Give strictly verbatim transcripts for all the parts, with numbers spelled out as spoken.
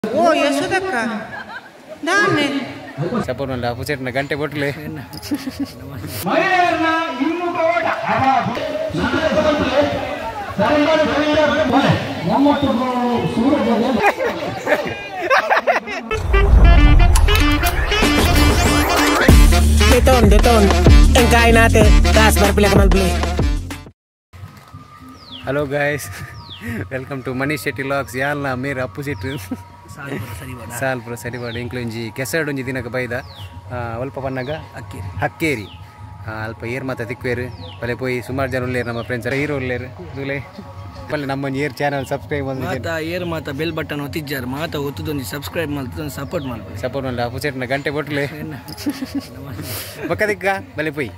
ಓ ಯಶೋದಕ್ಕ ದಾನೆ ಸಪೋರ್ಟ್ ಮಾಡಲ್ಲ ಅಪೋಸಿಟ್ ನ ಗಂಟೆ ಕೊಟ್ಲೆ ಮಹಿಳೆಯರನ್ನ ಇನ್ನು ಕೋಟ Deton, deton. Engkay natin. Taas marpila ka mag-play. Hello guys. Welcome to Manish Shetty Vlogs. Yalla mere opposite. Salpura Saribada ಇಂಕ್ಲೊಂಜಿ ಕೆಸರಡು ಒಂಜಿ ದಿನಕ ಬೈದ ಅಲ್ಪ ಪನ್ನಗ ಹಕ್ಕೇರಿ ಹಕ್ಕೇರಿ ಅಲ್ಪ ಏರ್ ಮಾತ ತಿಕ್ವೇರು ಪಲ್ಲೆ ಪೋಯಿ ಸುಮಾರು ಜನ ಉಳ್ಳೇರು ನಮ್ಮ ಫ್ರೆಂಡ್ಸ್ ಹೀರೋ ಉಳ್ಳೇರು ದುಲೆ ಪಲ್ಲೆ ನಮ್ಮ ಏರ್ ಚಾನಲ್ ಸಬ್ಸ್ಕ್ರೈಬ್ ಮಾಡಿ ಮಾತ ಏರ್ ಮಾತ ಬೆಲ್ ಬಟನ್ ಒತ್ತಿದ್ದಾರೆ ಮಾತ ಒತ್ತುದೊಂದು ಸಬ್ಸ್ಕ್ರೈಬ್ ಮಾಡ್ತದೊಂದು ಸಪೋರ್ಟ್ ಮಾಡ್ಬೋದು ಸಪೋರ್ಟ್ ಮಾಡಲ್ಲ ಅಪೋಸಿಟ್ ನ ಗಂಟೆ ಕೊಟ್ಲೆ ಬಕ್ಕದಿಕ್ಕ ಬಲ್ಲೆ ಪೋಯಿ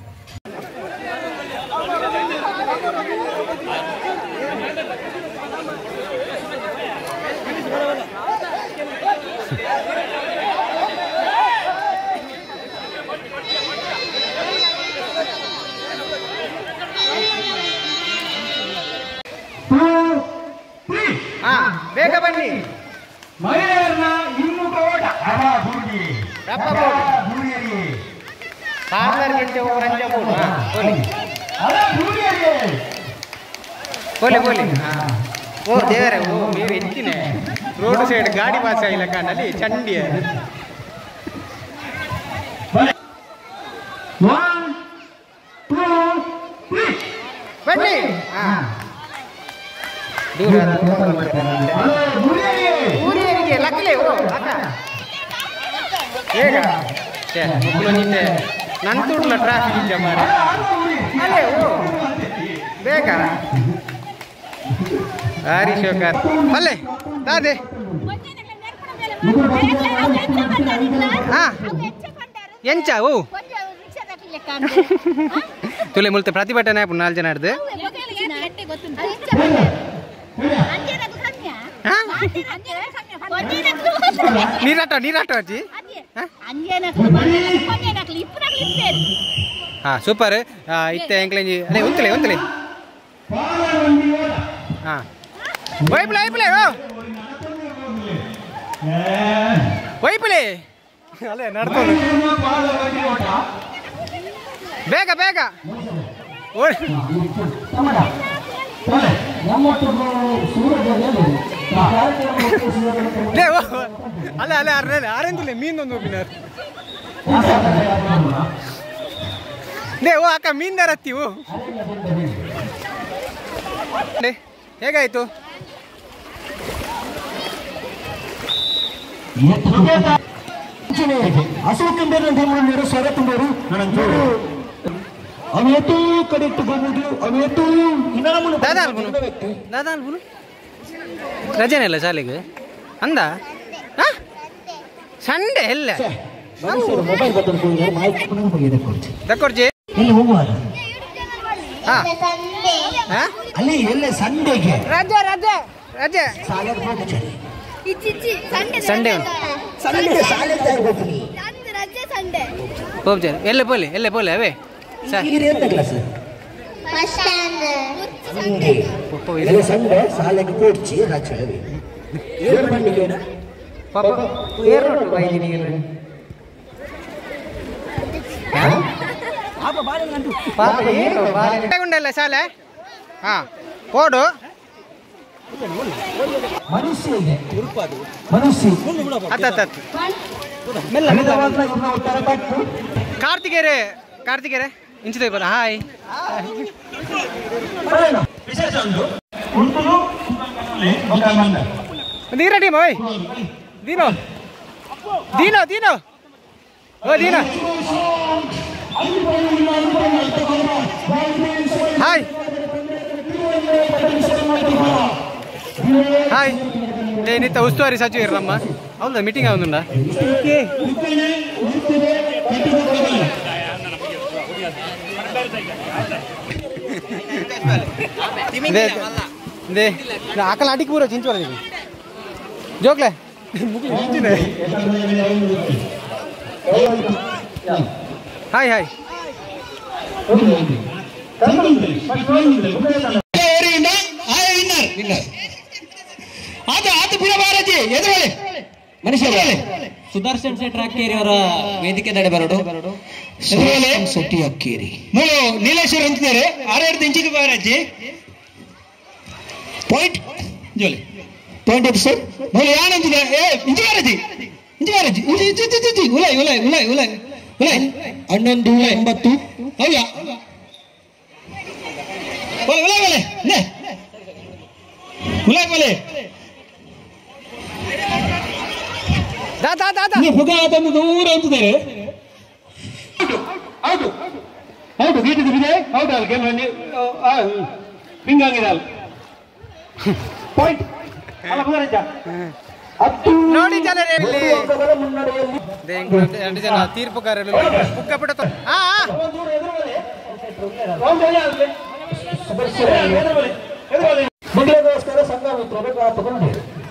ಬೇಗ ಬನ್ನಿ ಮಹಿಳೆಯರನ್ನ ಇನ್ನು ಕೋಟ ಅವ ಹುಡುಗಿ ರಪ್ಪ ಹುಡುಗಿಯರಿಗೆ ಪಾರ್ಲರ್ ಗೆಂಜೆ ರಂಜ ಬೋಡು ಬೋಲಿ ಅದ ಹುಡುಗಿಯರಿಗೆ ಬೋಲಿ ಬೋಲಿ ಓ ದೇವರೇ ಓ ನೀವು ಹೆಚ್ಚಿನೇ ರೋಡ್ ಸೈಡ್ ಗಾಡಿ ಪಾಸ್ ಆಗಿಲ್ಲ ಕಾಣಲ್ಲಿ ಚಂಡಿಯ ಒನ್ ಟೂ ತ್ರೀ ಬನ್ನಿ ದೂರ ಊರಿಗೆ ಲಕ್ಲೆ ಓ ಅಕ್ಕ ಬೇಗ ಮಕ್ಕಳು ನಿನ್ನೆ ನಂತೂಡ್ಲ ಟ್ರಾಫಿಕ್ ಇಂಜ ಮಾರ ಅಲ್ಲೇ ಓ ಬೇಗ ಹಾರಿ ಶೋಕರ್ ಅಲ್ಲೇ ದಾದೆ ಹಾ ಎಂಚ ಓ ತುಲೆ ಮುಲ್ತೆ ಪ್ರತಿಭಟನೆ ಆಯ್ತು ನಾಲ್ಕು ಜನ ಹಿಡ್ದು ನೀರಾಟ ನೀರಾಟ ಅಜ್ಜಿ ಹಾ ಸೂಪರ್ ಇತ್ತೆ ಎಂಕ್ಲೆಂಜಿ ಅದೇ ಉಂತಲೆ ಉಂತಲೆ ಹಾ ವೈಪ್ಲೆ ವೈಪ್ಲೆ ಓ ವೈಪ್ಲೆ ಅಲ್ಲೇ ನಡ್ಕೊಂಡು ಬೇಗ ಬೇಗ ಅಲ್ಲ ಅಲ್ಲ ಅರ್ರೆ ಆರೆಂತಲೇ ಮೀನೊಂದು ಹೋಗಿನಾರ ಲೇ ಓ ಅಕ್ಕ ಮೀನ್ ದರತ್ತೀವು ಹೇಗಾಯ್ತು ಅಶೋಕಂಬರು ಸ್ವರ ತುಂಬೋರು ಅವೇತೂ ಕಡೆ ತಗೋಬಹುದು ಅವೇತೂ ದಾದಾ ಅಲ್ಬುನು ದಾದಾ ಅಲ್ಬುನು ರಜೆನಲ್ಲ ಶಾಲೆಗೆ ಅಂದ ಸಂಡೆ ಎಲ್ಲ ಮೊಬೈಲ್ ತಕ್ಕೊಡ್ಜಿ ಎಲ್ಲಿ ಹೋಗುವಾಗ ಹಾ ಅಲ್ಲಿ ಎಲ್ಲ ಸಂಡೆಗೆ ರಜೆ ರಜೆ ರಜೆ ಸಂಡೆ ಹೋಗ್ತೇನೆ ಎಲ್ಲೇ ಪೋಲೆ ಎಲ್ಲೇ ಪೋಲೆ ಅವೇ ಸಂಡೆ ಸಾಲೆಗೆ ಪೋಡ್ಚಿ ರಾಜ ಉಂಡಲ್ಲ ಶಾಲೆ ಹಾ ಪೋಡು ಮನುಷ್ಯಗೆ ಮನುಷ್ಯ ಹತ್ತತ್ತು ಕಾರ್ತಿಕೇರೆ ಕಾರ್ತಿಕೇರೆ ಇಂಚಿದೆ ಬರ ಹಾಯ್ ದೀನ ಟೀಮ್ ಓಯ್ ದೀನೋ ದೀನೋ ದೀನೋ ಓ ದೀನ ಹಾಯ್ ಹಾಯ್ ಏನಿತ್ತ ಉಸ್ತುವಾರಿ ಸಚಿವ ಇರಮ್ಮ ಹೌದಾ ಮೀಟಿಂಗ್ ಆಗುಂಡ ಆಕಲ ಆಟಿಗೆ ಪೂರ ಚಿಂಚು ಜೋಕ್ಲೆ ಹಾಯ್ ಹಾಯ್ ಅದು ಅದು ಬಿಡಬಾರದು ಎದುರೇ ಮನುಷ್ಯ ಸುದರ್ಶನ್ ಶೆಟ್ಟಿ ಅಕ್ಕೇರಿ ಅವರ ವೇದಿಕೆ ದಡೆ ಬರೋಡು ಶೆಟ್ಟಿ ಅಕ್ಕೇರಿ ಮೂರು ನೀಲೇಶ್ವರ ಅಂತಿದ್ದಾರೆ ಆರೇಳು ಇಂಚಿಗೆ ಬಾರಜ್ಜಿ ಪಾಯಿಂಟ್ ಜೋಲಿ ಪಾಯಿಂಟ್ ಆಫ್ ಸರ್ ಮೂರು ಯಾನಂತಿದೆ ಏ ಇಂಚಿ ಬಾರಜ್ಜಿ ಇಂಚಿ ಬಾರಜ್ಜಿ ಇಂಚಿ ಇಂಚಿ ಇಂಚಿ ಇಂಚಿ ಉಲೈ ಉಲೈ ಉಲೈ ಉಲೈ ಉಲೈ ಹನ್ನೊಂದು ಒಂಬತ್ತು ಹೌದಾ ಒಲೆ ಒಲೆ ಒಲೆ ನೇ ಉಲೈ ಒಲೆ ದಾ ದಾ ದಾ ದಾ ಹುಗ ತಂದು ದೂರ ಅಂತಿದ್ದಾರೆ ಹೌದು ಹೌದು ಗೀಟಿದ ಬಿದೆ ಹೌದು ಅಲ್ಲಿ ಕೆಲವು ಪಿಂಗಾಗಿದೆ ಅಲ್ಲಿ ಪಾಯಿಂಟ್ ಅಲ್ಲ ಬದರಜ್ಜ ನೋಡಿ ಜನರೇ ಇಲ್ಲಿ ಎರಡು ಜನ ತೀರ್ಪುಗಾರರು ಬುಕ್ಕ ಬಿಡುತ್ತ ಹಾ ಮಹಿಳೆಗೋಸ್ಕರ ಸಂಘ ಮಿತ್ರರು ತಗೊಂಡು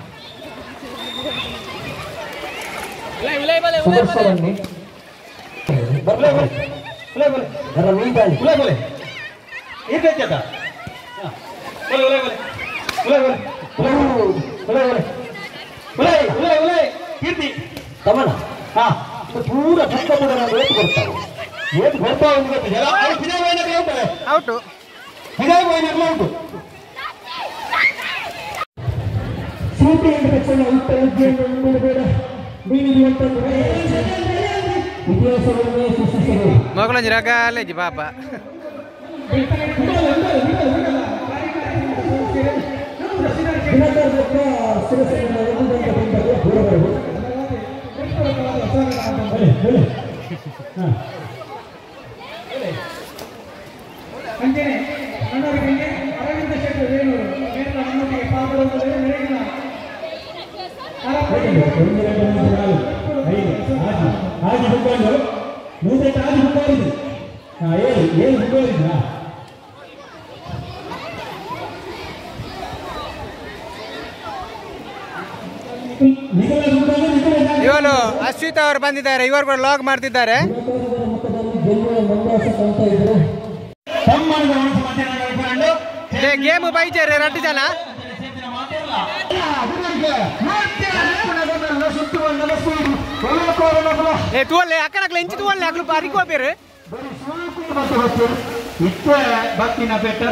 ಸುದರ್ಶನನ್ನಿ ಬರ್ಲೇ ಬರ್ಲೇ ಉಲೈ ಬರ್ಲೇ ನನ್ನ ಮೀದಾಳಿ ಉಲೈ ಬರ್ಲೇ ಇರ್ಬೇಕದ ಉಲೈ ಉಲೈ ಉಲೈ ಉಲೈ ಉಲೈ ಉಲೈ ಉಲೈ ಉಲೈ ಉಲೈ ಕೀರ್ತಿ ತಮನ ಹಾ ಪೂರ ಪುಸ್ತಕದ ಏಟು ಕೊಡ್ತಾವೆ ಏಟ್ ಬರ್ತಾವ ಅಂತ ಗೊತ್ತಿದೆ ಅಲ್ಲ ವಿಜಯ ವೈನಗರ ಉಂಟಲ್ಲ ಔಟು ವಿಜಯ ವೈನಗರ ಉಂಟು ಸಿಪಿಎಂ ಪಕ್ಷದ ಉತ್ತರ ವಿದ್ಯೆಯನ್ನು ಮುಂದುವರೆದ ಬೀಳಿಯುವಂತಹ ಇತಿಹಾಸವನ್ನೇ ಸೃಷ್ಟಿಸಿದೆ ಮಗಳಂಜಿ ರಗಾಲೇಜಿ ಪಾಪ ದಿನಕರದತ್ತ ಶಿರಸೇನ ಒಂದು ದೂರವರು ಅಂಜನೆ ಮನೋರಂಜನೆ ಅರವಿಂದ ಶೆಟ್ಟಿ ವೇಣೂರು ಮೇಲಿನ ನಮ್ಮೊಂದಿಗೆ ಪಾಲ್ಗೊಳ್ಳುವುದರಲ್ಲಿ ನೆರಗಿನ ಆಗಿ ಹುಡ್ಕೊಂಡು ಮುಂದೆ ಆಗಿ ಹುಡ್ಕೊಂಡಿದ್ದು ಹಾ ಹೇಳಿ ಏನು ಹುಡ್ಕೊಂಡಿದ್ದ ಇವನು ಅಶ್ವಿತ್ ಅವರು ಬಂದಿದ್ದಾರೆ ಇವರು ಕೂಡ ಲಾಗ್ ಮಾಡ್ತಿದ್ದಾರೆ ಗೇಮ್ ಬೈಜಾರೆ ಎರಡು ಜನ ಏ ತೂವಲ್ಲೆ ಅಕ್ಕಡಕ್ಲೆ ಎಂಚು ತೂವಲ್ಲೆ ಅಕ್ಲು ಪಾರಿಕೋ ಬೇರೆ ಇತ್ತೆ ಬಕ್ಕಿನ ಬೆಟ್ಟ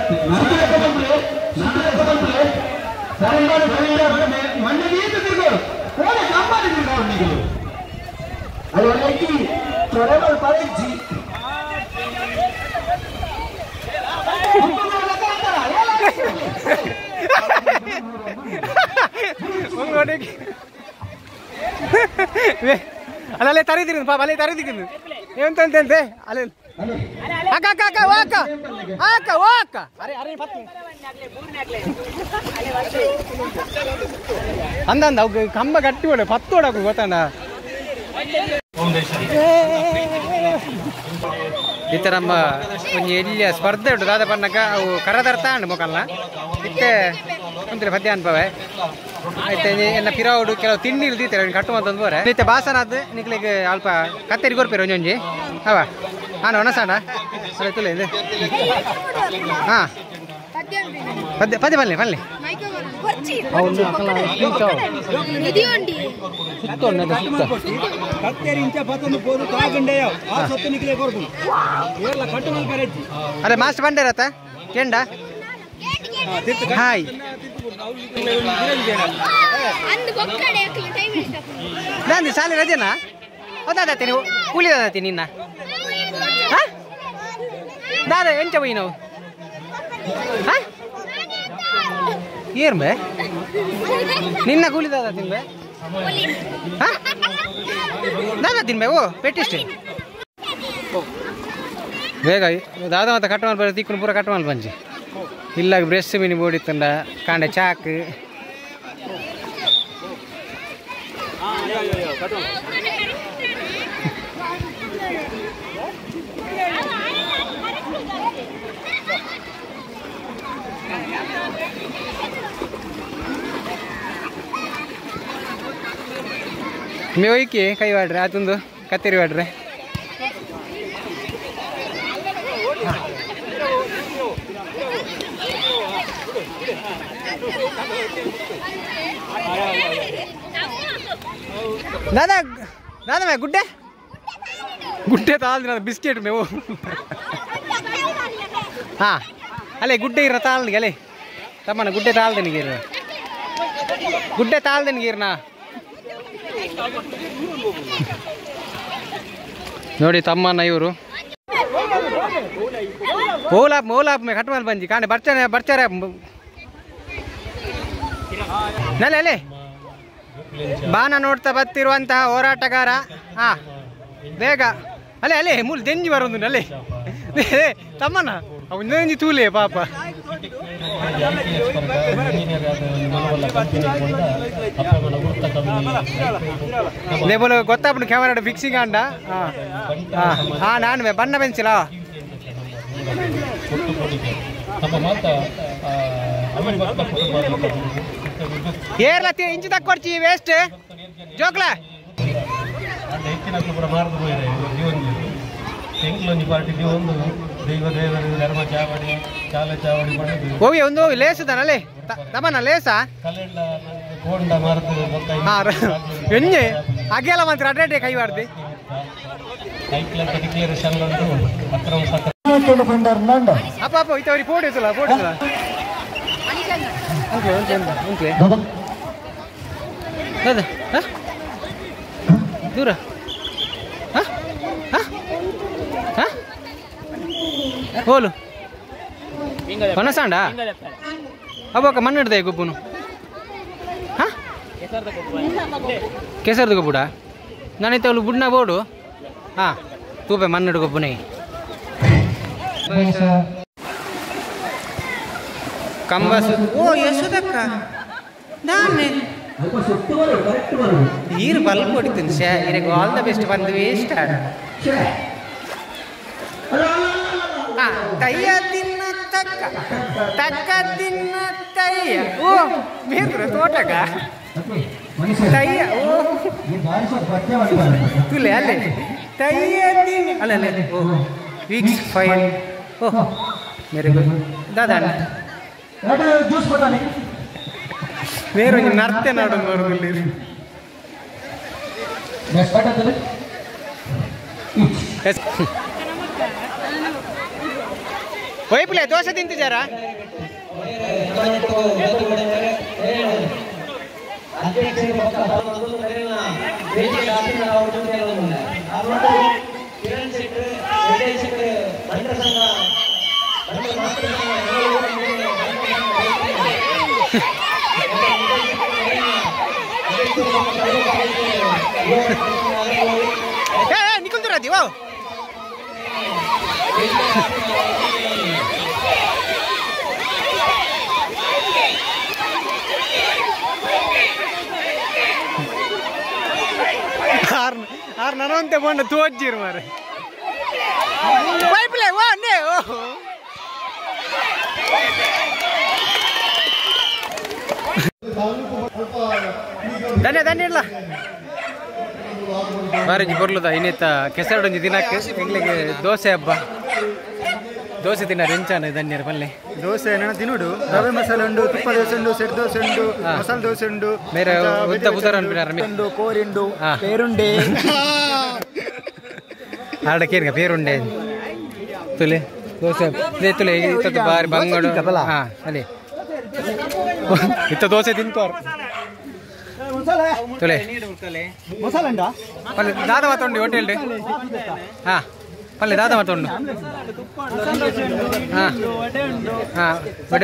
ಮಣ್ಣೆ ನೀರು ತಿರುಗೋರು ಓಡೆ ಕಂಬಾಡಿ ತಿರುಗೋರು ನೀವು ಅದಕ್ಕೆ ಚೊರೆಗಳು ಪಡೆಜಿ ಅಲ್ಲೇ ತರಿದಿರಿ ಪಾಪ ಅಲ್ಲೇ ತರಿದಿക്കുന്നു ಎಂತಂತೆ ಅಲ್ಲೇ ಅಕ್ಕ ಅಕ್ಕ ಅಕ್ಕ ಓ ಅಕ್ಕ ಅಕ್ಕ ಓ ಅಕ್ಕ ಅರೆ ಅರೆ ಅಂದಂದ ಅವು ಕಂಬ ಗಟ್ಟಿ ಹೊಡೆ ಪತ್ತು ಹೊಡಕು ಗೊತ್ತಣ್ಣ ಈ ಥರ ನಮ್ಮ ಒಂದು ಎಲ್ಲಿಯ ಸ್ಪರ್ಧೆ ಉಂಟು ದಾದ ಪನ್ನಕ ಅವು ಕರದರ್ತ ಅಂಡು ಮೊಕಲ್ನ ಇತ್ತೆ ಕುಂತ್ರೆ ಪದ್ಯ ಅನ್ಪವೆ ಆಯ್ತು ಎನ್ನ ಪಿರಾವುಡು ಕೆಲವು ತಿಂಡಿ ಇಲ್ದಿತ್ತಾರೆ ಅವ್ನು ಕಟ್ಟುವಂತಂದು ಬೋರೆ ನಿತ್ಯ ಭಾಷಣ ಅದು ನಿಕ್ಲಿಗೆ ಅಲ್ಪ ಕತ್ತೇರಿ ಕೊರ್ಪೇರು ಒಂಜೊಂಜಿ ಅವ ಹಾಂ ಒಣಸಾಣ ಅದೇ ತುಲೆ ಇದು ಹಾಂ ಪದ್ಯ ಪದ್ಯ ಬನ್ನಿ ಬನ್ನಿ ಅದೇ ಮಾಸ್ಟರ್ ಬಂಡೇರತ್ತ ಕೆಂಡ ಹಾಯ್ ನಂದು ಶಾಲೆ ರಜೆನಾ ಹೌದಾದತಿ ನೀವು ಕೂಲಿದಾದತಿ ನಿನ್ನ ದಾದ ಎಂಚ ಬೈ ನಾವು ಏನ್ ಬೇ ನಿನ್ನ ಕೂಲಿದಾದ ತಿನ್ಬೆ ದಾದ ತಿನ್ಬೆ ಓ ಪೆಟ್ಟಿಷ್ಟೇ ಬೇಗ ದಾದ ಮತ್ತೆ ಕಟ್ ಮಾಡಿ ಬರೋ ತಿಕ್ಕನು ಪೂರ ಕಟ್ ಮಾಡಿ ಬಂಜಿ ಇಲ್ಲ ಬ್ರೆಸ್ ಮೀನು ಬೋಡಿತ್ತಂಡ ಕಾಂಡೆ ಚಾಕ್ ಮೇವೈಕಿ ಕೈ ಮಾಡ್ರಿ ಅದೊಂದು ಕತ್ತೇರಿ ಮಾಡ್ರಿ दादा दादा मैं गुड्डे गुड्डे ताल दिन बिस्किट में वो हाँ अले गुड्डे इर ताल नहीं अले तब मना गुड्डे ताल देने गिर गुड्डे ताल देने गिरना नोड़ी तम्मा इवरू ओलाप ओलाप में खटमल बंजी काने बच्चा बच्चा नले अले ಬಾನ ನೋಡ್ತಾ ಬರ್ತಿರುವಂತಹ ಹೋರಾಟಗಾರ ಹಾ ಬೇಗ ಅಲೆ ಅಲೆ ಮೂಲ ದೆಂಜಿ ಬರೋದು ಅಲೆ ತಮ್ಮನ ಅವನಂಜಿ ತೂಲೆ ಪಾಪ ಲೇಬಲ್ ಗೊತ್ತಾಗ್ಬಿಟ್ಟು ಕ್ಯಾಮರಾ ಫಿಕ್ಸಿಂಗ್ ಅಂಡ ಹಾ ನಾನು ಬಣ್ಣ ಪೆನ್ಸಿಲಾ ಏರ್ಲ ಇಂಚು ತಕ್ಕೊಡ್ಚಿ ವೇಸ್ಟ್ ಜೋಕ್ಲ ಹೋಗಿ ಒಂದು ಲೇಸು ತಾನಲ್ಲಿ ತಮ್ಮನ ಲೇಸ ಎಣ್ಣೆ ಹಾಗೆಲ್ಲ ಮಾತ್ರ ಅಡ್ಡಾಡಿ ಕೈ ಮಾಡ್ದಿ ಅಪ್ಪ ಅಪ್ಪ ಇತ್ತವ್ರಿಗೆ ಫೋಟೋ ಇತ್ತಲ್ಲ ಫೋಟೋ ಇತ್ತಲ್ಲ Oke, oke, oke. Ada, hah? Dura, hah? Hah? Hah? Holo. Mana sanda? Apa ke mana ada ego punu? Hah? Kesar tu kebuda. Nani tahu lu budna bodo? Ah, tu pe mana ada kepune? ಕಂಬಸ್ ಓ ಯಶೋದಕ್ಕ ನಾನೇ ನೀರು bulb ಹೊಡಿತೀನಿ ಶೇ ಇರಗೆ all the best ಬಂದು waste ಆಡ ತಯ್ಯ ತಿನ್ನ ತಕ್ಕ ತಕ್ಕ ತಿನ್ನ ತಯ್ಯ ಓ ಬೇಕ್ರ ತೋಟಗ ತಯ್ಯ ಓ ತುಲೆ ಅಲ್ಲೇ ತಯ್ಯ ತಿನ್ನ ಅಲ್ಲ ಅಲ್ಲ ಓ ವೀಕ್ಸ್ ಫೈನ್ ಓ ಮೇರೆ ಗೋ ದಾದಾ ಜ್ಯೂಸ್ ಕೊಡ್ತಾನೆ ಬೇರೆ ನರ್ತೆ ನಾಡೋದು ಬರೋದಿಲ್ಲ ವೈಪ್ಲೆ ದೋಸೆ ತಿಂತಿದ್ದಾರ निकल तो रहा थी वो आर आर ननोंते बोंड तू अज्जीर मारे पाइप ले वो ने ओ धन्य धन्य ಇಲ್ಲ ಬಾರಿ ಬರ್ಲದ ಇನ್ನೇತ ಕೆಸರಡೊಂಜಿ ದಿನಕ್ಕೆ ಎಂಗ್ಲಿಗೆ ದೋಸೆ ಹಬ್ಬ ದೋಸೆ ತಿನ್ನ ರೆಂಚಾನ ಧನ್ಯರ ಪಲ್ಲೆ ದೋಸೆ ನಾನು ತಿನ್ನುಡು ರವೆ ಮಸಾಲೆ ಉಂಡು ತುಪ್ಪ ದೋಸೆ ಉಂಡು ಸೆಟ್ ದೋಸೆ ಉಂಡು ಮಸಾಲೆ ದೋಸೆ ಉಂಡು ಬೇರೆ ಉದ್ದ ಬುದರ ಉಂಡು ಕೋರಿಂಡು ಪೇರುಂಡೆ ಆಡಕೇರ್ಗ ಪೇರುಂಡೆ ತುಲೆ ದೋಸೆ ದೇ ತುಲೆ ಇತ್ತ ಬಾರಿ ಬಂಗಡು ಹಾ ಅಲೆ ಇತ್ತ ದೋಸೆ ತಿಂತೋರ್ ತುಲೆ ಮಸಾಲೆ ಉಂಡಾ ಪಲ್ಲೆ ದಾದ ಮಾತೊಂಡು ಹೋಟೆಲ್ ಹಾ ಪಲ್ಲೆ ದಾದ ಮಾತೊಂಡು ಹಾ ಹಾ ವಡೆ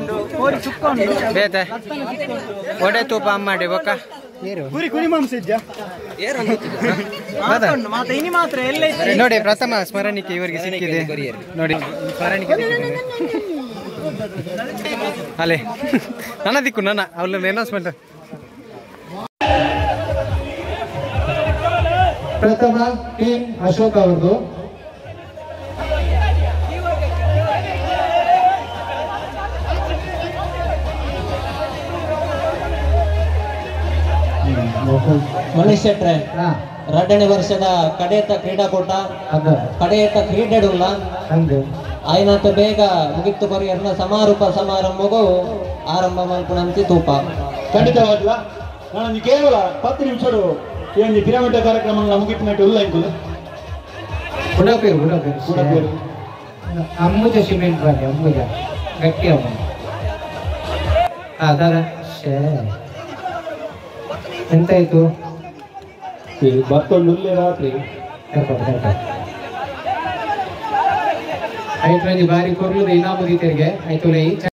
ಬೇತೆ ವಡೆ ತೂಪ ಅಮ್ಮಾಡಿ ಬೊಕ್ಕ ಕುರಿ ಕುರಿ ಮಾಂಸ ಇದ್ಯಾ ನೋಡಿ ಪ್ರಥಮ ಸ್ಮರಣಿಕೆ ಇವರಿಗೆ ಸಿಕ್ಕಿದೆ ನೋಡಿ ಸ್ಮರಣಿಕೆ ಸಿಕ್ಕಿದೆ ಅಲ್ಲೇ ನನ್ನ ದಿಕ್ಕು ನನ್ನ ಅವಳ ಅನೌನ್ಸ್ಮೆಂಟ್ ಪ್ರಥಮ ಟೀಮ್ ಅಶೋಕ್ ಅವ್ರದ್ದು ಮನೀಶ್ ಶೆಟ್ರೆ ಎರಡನೇ ವರ್ಷದ ಕಡೆಯತ್ತ ಕ್ರೀಡಾಕೂಟ ಕಡೆಯತ್ತ ಕ್ರೀಡೆಡುಲ್ಲ ಆಯ್ನಾತ ಬೇಗ ಮುಗಿತು ಕೊರಿಯರ್ನ ಸಮಾರೋಪ ಸಮಾರಂಭಗೂ ಆರಂಭ ಮಾಡ್ಕೊಂಡಂತೆ ತೂಪ ಖಂಡಿತವಾಗಿಲ್ಲ ನಾನು ಕೇವಲ ಹತ್ತು ನಿಮಿಷ ಈ ಒಂದು ಪಿರಮಿಡ್ ಕಾರ್ಯಕ್ರಮ ಮುಗಿಟ್ಟಿನಟ್ಟು ಇಲ್ಲ ಇಂಕುಲ ಬುಡಪೇರು ಬುಡಪೇರು ಬುಡಪೇರು ಅಂಬುಜ ಸಿಮೆಂಟ್ ಬಾರಿ ಅಂಬುಜ ಗಟ್ಟಿ ಅಮ್ಮ ಅದರ ಶೇ ಎಂತಾಯ್ತು ಬತ್ತೊಂದು ರಾತ್ರಿ ಐದು ಬಾರಿ ಕೊರ್ಲುದು ಇನಾಮುದಿ ತೆರಿಗೆ ಆಯ್ತು